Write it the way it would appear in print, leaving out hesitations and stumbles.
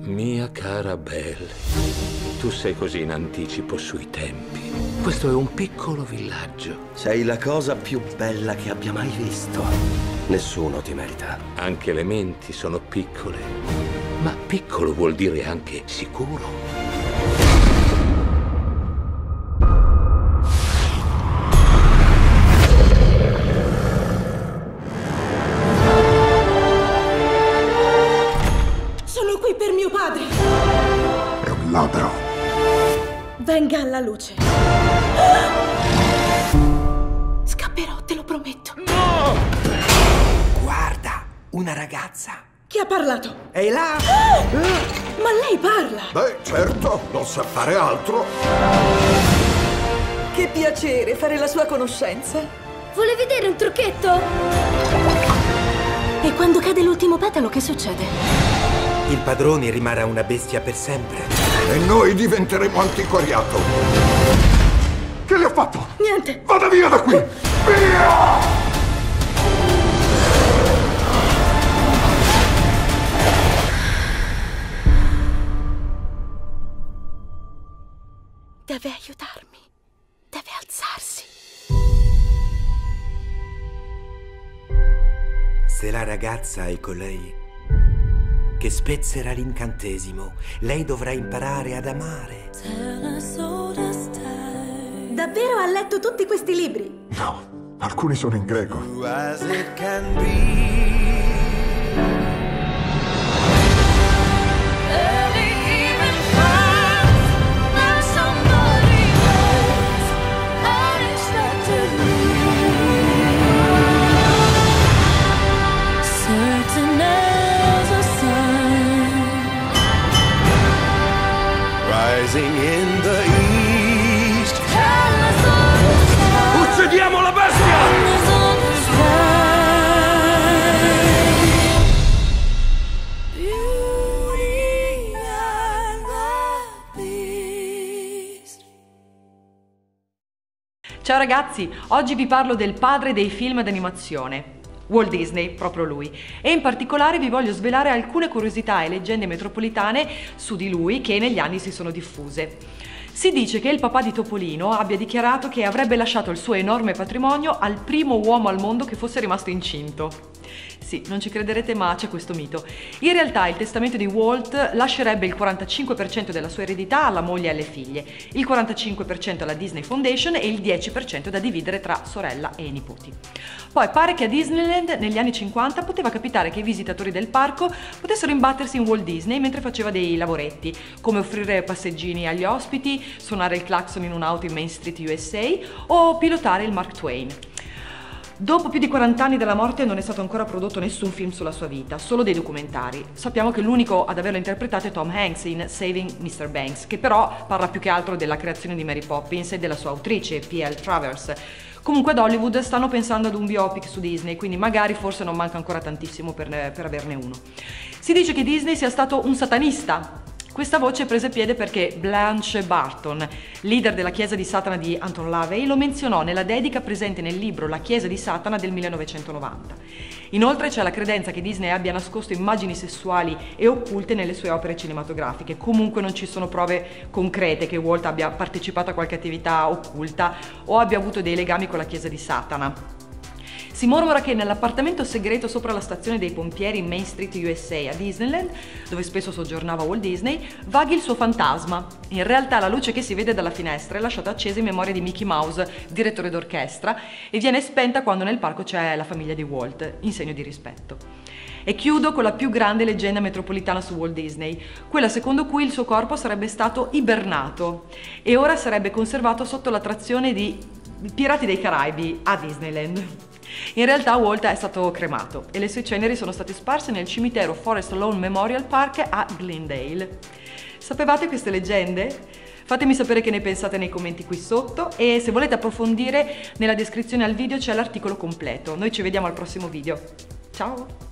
Mia cara Belle, tu sei così in anticipo sui tempi. Questo è un piccolo villaggio. Sei la cosa più bella che abbia mai visto. Nessuno ti merita. Anche le menti sono piccole. Ma piccolo vuol dire anche sicuro. Sono qui per mio padre. È un ladro. Venga alla luce. Scapperò, te lo prometto. No! Guarda, una ragazza. Chi ha parlato? È là! Ma lei parla! Beh, certo, non sa fare altro. Che piacere fare la sua conoscenza. Vuole vedere un trucchetto? E quando cade l'ultimo petalo, che succede? Il padrone rimarrà una bestia per sempre. E noi diventeremo antiquariato. Che le ho fatto? Niente! Vada via da qui! Via! Deve aiutarmi. Deve alzarsi. Se la ragazza è colei che spezzerà l'incantesimo, lei dovrà imparare ad amare. Davvero ha letto tutti questi libri? No, alcuni sono in greco. Rising in the east. Uccidiamo la bestia! Ciao ragazzi, oggi vi parlo del padre dei film d'animazione, Walt Disney, proprio lui, e in particolare vi voglio svelare alcune curiosità e leggende metropolitane su di lui che negli anni si sono diffuse. Si dice che il papà di Topolino abbia dichiarato che avrebbe lasciato il suo enorme patrimonio al primo uomo al mondo che fosse rimasto incinto. Sì, non ci crederete, ma c'è questo mito. In realtà il testamento di Walt lascerebbe il 45% della sua eredità alla moglie e alle figlie, il 45% alla Disney Foundation e il 10% da dividere tra sorella e nipoti. Poi pare che a Disneyland negli anni 50 poteva capitare che i visitatori del parco potessero imbattersi in Walt Disney mentre faceva dei lavoretti, come offrire passeggini agli ospiti, suonare il clacson in un'auto in Main Street USA o pilotare il Mark Twain. Dopo più di 40 anni dalla morte non è stato ancora prodotto nessun film sulla sua vita, solo dei documentari. Sappiamo che l'unico ad averlo interpretato è Tom Hanks in Saving Mr. Banks, che però parla più che altro della creazione di Mary Poppins e della sua autrice, P.L. Travers. Comunque ad Hollywood stanno pensando ad un biopic su Disney, quindi magari forse non manca ancora tantissimo per averne uno. Si dice che Disney sia stato un satanista. Questa voce prese piede perché Blanche Barton, leader della Chiesa di Satana di Anton LaVey, lo menzionò nella dedica presente nel libro La Chiesa di Satana del 1990. Inoltre c'è la credenza che Disney abbia nascosto immagini sessuali e occulte nelle sue opere cinematografiche. Comunque non ci sono prove concrete che Walt abbia partecipato a qualche attività occulta o abbia avuto dei legami con la Chiesa di Satana. Si mormora che nell'appartamento segreto sopra la stazione dei pompieri in Main Street USA a Disneyland, dove spesso soggiornava Walt Disney, vaghi il suo fantasma. In realtà la luce che si vede dalla finestra è lasciata accesa in memoria di Mickey Mouse, direttore d'orchestra, e viene spenta quando nel parco c'è la famiglia di Walt, in segno di rispetto. E chiudo con la più grande leggenda metropolitana su Walt Disney, quella secondo cui il suo corpo sarebbe stato ibernato e ora sarebbe conservato sotto l'attrazione di Pirati dei Caraibi a Disneyland. In realtà Walt è stato cremato e le sue ceneri sono state sparse nel cimitero Forest Lawn Memorial Park a Glendale. Sapevate queste leggende? Fatemi sapere che ne pensate nei commenti qui sotto e se volete approfondire nella descrizione al video c'è l'articolo completo. Noi ci vediamo al prossimo video. Ciao!